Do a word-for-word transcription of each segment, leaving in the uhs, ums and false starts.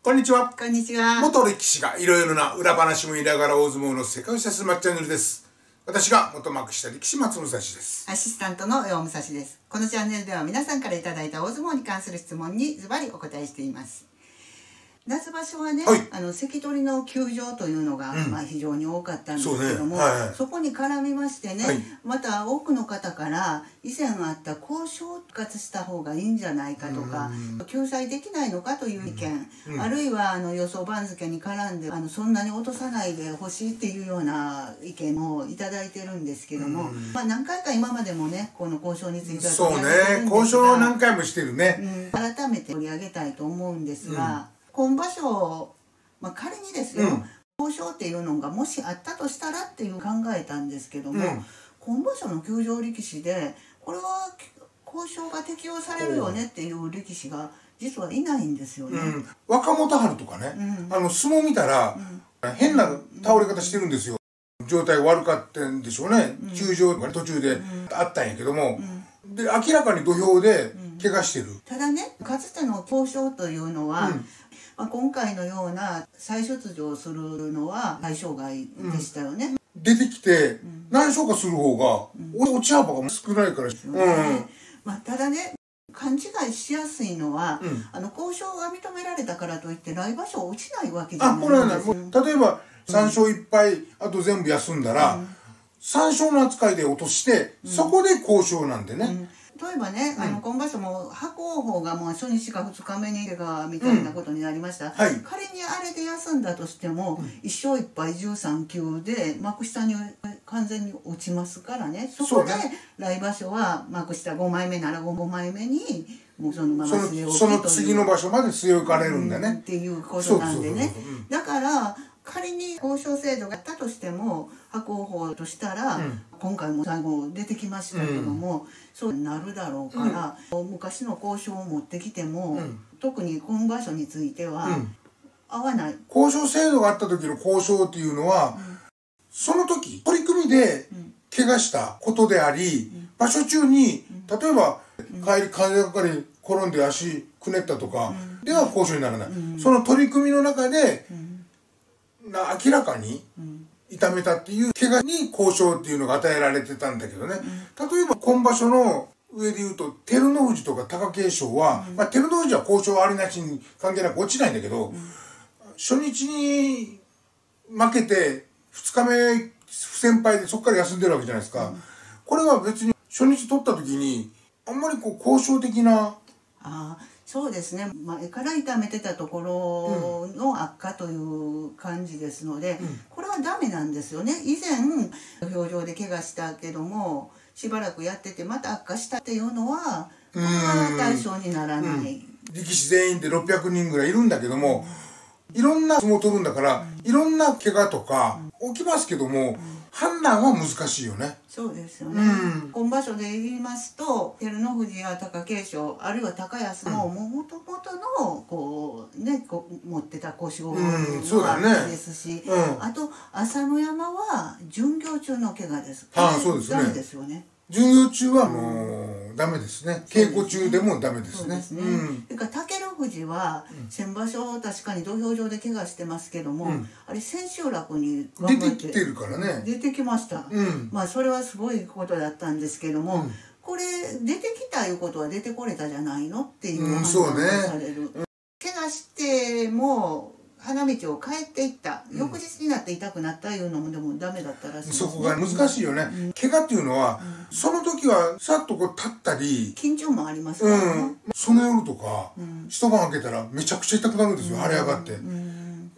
こんにちは。 こんにちは。 元力士がいろいろな裏話も言いながら大相撲の世界を指すまっチャンネルです。私が元幕下力士松武蔵です。 アシスタントの大武蔵です。このチャンネルでは皆さんからいただいた大相撲に関する質問にズバリお答えしています。夏場所はね、はい、あの関取の休場というのが、うん、まあ非常に多かったんですけども、 そ,、ねはいはい、そこに絡みましてね、はい、また多くの方から以前あった交渉を復活した方がいいんじゃないかとか、救済できないのかという意見、うん、あるいはあの予想番付に絡んであのそんなに落とさないでほしいっていうような意見もいただいてるんですけども、うん、まあ何回か今までもねこの交渉については取り上げてるんですが、そうね、 交渉を何回もしてるね、 うん、改めて取り上げたいと思うんですが、うん今場所、まあ、仮にですよ、うん、交渉っていうのがもしあったとしたらっていう考えたんですけども、うん、今場所の休場力士でこれは交渉が適用されるよねっていう力士が実はいないんですよね、うん、 若元春とかね、うん、あの相撲見たら、うん、変な倒れ方してるんですよ、うん、状態悪かったんでしょうね、うん、休場が途中であったんやけども、うん、で明らかに土俵で怪我してる、 ただねかつての交渉というのは、うんまあ、今回のような再出場するのは対象外でしたよね、うん、 出てきて何勝かする方が、うん、落ち幅が少ないから、うんまあ、ただね勘違いしやすいのは、うん、あの交渉が認められたからといって来場所落ちないわけじゃないんですよ。あ、これはね、例えばさん勝いっぱい、うん、あと全部休んだら、うん、さん勝の扱いで落として、うん、そこで交渉なんでね、うん例えばね、うん、あの今場所も伯桜鵬がもう初日かふつかめに怪我みたいなことになりました、うんはい、仮にあれで休んだとしても、うん、いち勝いっ敗じゅうさん球で幕下に完全に落ちますからね、そこで来場所は幕下ごまいめならごまいめにもうそのまま据え置きというその次の場所まで据え置かれるんだね、 うん、っていうことなんでね、だから仮に交渉制度があったとしても伯桜鵬としたら、うん、今回も最後出てきましたけども、うん、そうなるだろうから、うん、昔の交渉を持ってきても、うん、特に今場所については、うん、合わない交渉制度があった時の交渉っていうのは、うん、その時取り組みで怪我したことであり、うん、場所中に例えば、うん、帰り風がかかり転んで足くねったとか、うん、では交渉にならない、うん、その取り組みの中で、うん明らかに痛めたっていう怪我に交渉っていうのが与えられてたんだけどね、うん、例えば今場所の上で言うと照ノ富士とか貴景勝は、うんまあ、照ノ富士は交渉ありなしに関係なく落ちないんだけど、うん、初日に負けてふつかめ不戦敗でそこから休んでるわけじゃないですか、うん、これは別に初日取った時にあんまりこう交渉的なあそうですね、前から痛めてたところの悪化という感じですので、うん、これはダメなんですよね。以前土俵上で怪我したけどもしばらくやっててまた悪化したっていうのはこれは対象にならない、うん、 力士全員でろっぴゃくにんぐらいいるんだけども、うん、いろんな相撲を取るんだから、うん、いろんな怪我とか起きますけども、うん判断は難しいよね。 そうですよね。うん、今場所で言いますと照ノ富士や貴景勝あるいは高安のもともとのこうねこう持ってた腰をもあったですし、うんうん、あと朝乃山は巡業中の怪我です。 ああそうですね。 ダメですよね。 巡業中はもうダメですね。稽古中でもダメですね。そうですね。 それから武富士は先場所確かに土俵上で怪我してますけども、うん、あれ千秋楽に出てきてるからね。 出てきました。うん、まあそれはすごいことだったんですけども、うん、これ出てきたいうことは出てこれたじゃないのっていう判断がされる。うんね、怪我しても花道を帰っていった、うん、翌日になって痛くなったいうのもでもダメだったらしいですね。 そこが難しいよね、うん、怪我っていうのは、うん、その時はさっとこう立ったり緊張もありますからね、うん、 その夜とか、うん、一晩開けたらめちゃくちゃ痛くなるんですよ、腫れ上がって、うん、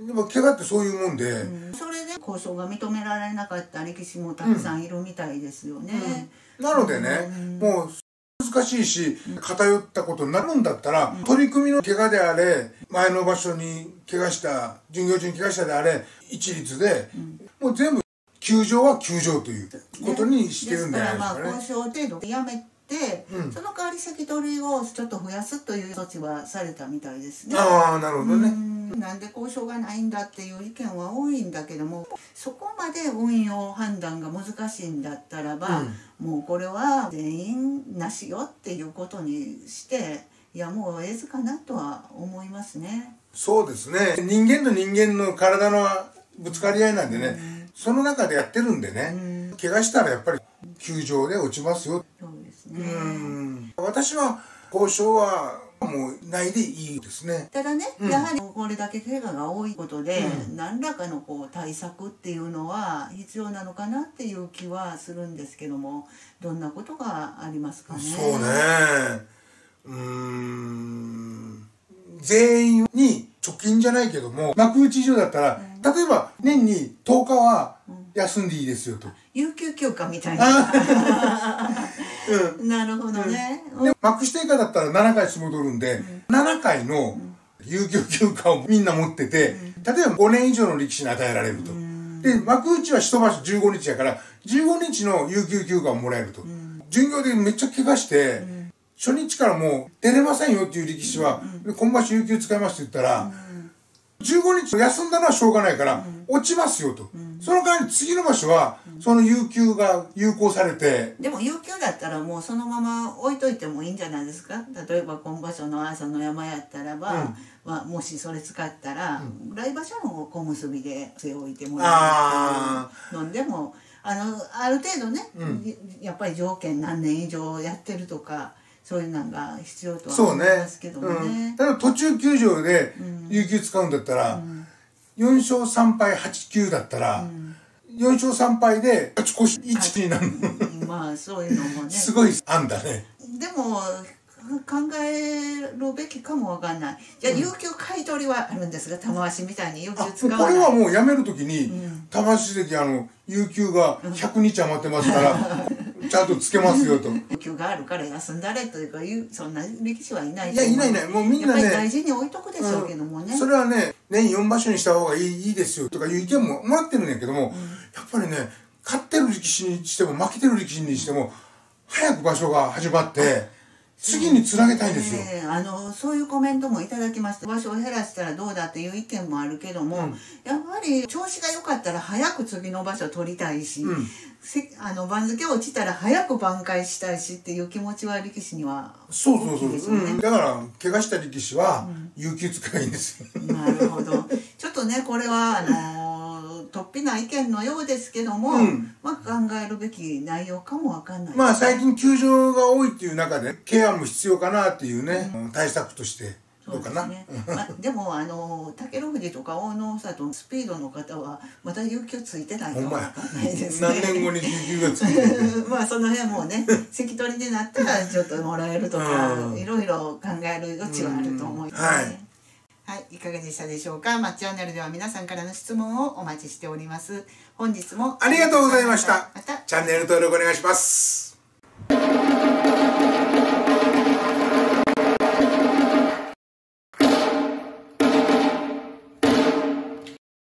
でも怪我ってそういうもんで、うん、 それで交渉が認められなかった力士もたくさんいるみたいですよね、 うん、なのでね、もう難しいし偏ったことになるんだったら、うん、取り組みの怪我であれ前の場所に怪我した巡業中に怪我したであれ一律で、うん、もう全部休場は休場ということにしてるんじゃないですかね。 ですからまあ交渉程度でやめて、うん、その代わり関取をちょっと増やすという措置はされたみたいですね。 ああなるほどね。 なんで交渉がないんだっていう意見は多いんだけども、そこまで運用判断が難しいんだったらば、うん、もうこれは全員なしよっていうことにしてやもうええずかなとは思いますね。 そうですね。人間と人間の体のぶつかり合いなんでね、うん、その中でやってるんでね、うん、怪我したらやっぱり球場で落ちますよ。 そうですね。 うん、私は交渉はもうないでいいですね。 ただね、うん、やはりこれだけ怪我が多いことで、うん、何らかのこう対策っていうのは必要なのかなっていう気はするんですけども、どんなことがありますかね。 そうね。うーん。全員に貯金じゃないけども、幕内以上だったら、うん、例えば年にとおかは休んでいいですよと。 有給休暇みたいな。うん、なるほどね。 うん、で幕下以下だったらななかい相撲取るんで、うん、ななかいの有給休暇をみんな持ってて、うん、例えばごねん以上の力士に与えられると。うん、で、幕内は一場所じゅうごにちやから、じゅうごにちの有給休暇をもらえると。うん、巡業でめっちゃ怪我して、うん、初日からもう出れませんよっていう力士は、うん、今場所有給使いますって言ったら、うん、じゅうごにち休んだのはしょうがないから、うん、落ちますよと。うん、その代わり次の場所は、その有給が有効されて。 でも有給だったらもうそのまま置いといてもいいんじゃないですか。例えば今場所の朝の山やったらば、うんまあ、もしそれ使ったら、うん、来場所の小結びで背を置いてもらうのでもあのある程度ね、うん、やっぱり条件何年以上やってるとかそういうのが必要とは思いますけどもね。 うん、だから途中休場で有給使うんだったら、うん、よんしょうさんぱいはちきゅうだったら、うんよんしょうさんぱいで勝ち越しいちになるの。 まあそういうのもね。 すごい案だね。 でも考えるべきかもわかんない。じゃあ有給買い取りはあるんですが、玉鷲みたいに有給使わない。 これはもう辞めるときに、玉鷲関あの有給がひゃくにち余ってますから。ちゃんとつけますよと。 有給があるから休んだれというかいうそんな力士はいない。 いやいないいないもうみんなね。 やっぱり大事に置いとくでしょうけどもね。 うん、それはね年よんばしょにした方がいいいいですよとかいう意見ももらってるんやけども、うん、やっぱりね勝ってる力士にしても負けてる力士にしても早く場所が始まって。次につなげたいんですよ、 えー、あのそういうコメントもいただきました。場所を減らしたらどうだっていう意見もあるけども、うん、やっぱり調子が良かったら早く次の場所を取りたいし、うん、せあの番付落ちたら早く挽回したいしっていう気持ちは力士には大きいですよね。 そうそうそう、うん、だから怪我した力士は有給使えばいいんですよ、 うん、なるほど。ちょっとねこれはあのー突飛な意見のようですけども、うん、まあ考えるべき内容かもわかんない。 まあ最近休場が多いっていう中でケアも必要かなっていうね、うん、対策としてどうかな。 ねまあ、でもあの武富士とか大野里のスピードの方はまた有給ついてないかもわかんないですね。 何年後に有給がついてるまあその辺もね関取になったらちょっともらえるとか、うん、いろいろ考える余地はあると思いますね。うんはいはい、いかがでしたでしょうか。まあ、チャンネルでは皆さんからの質問をお待ちしております。本日もありがとうございました。またチャンネル登録お願いします。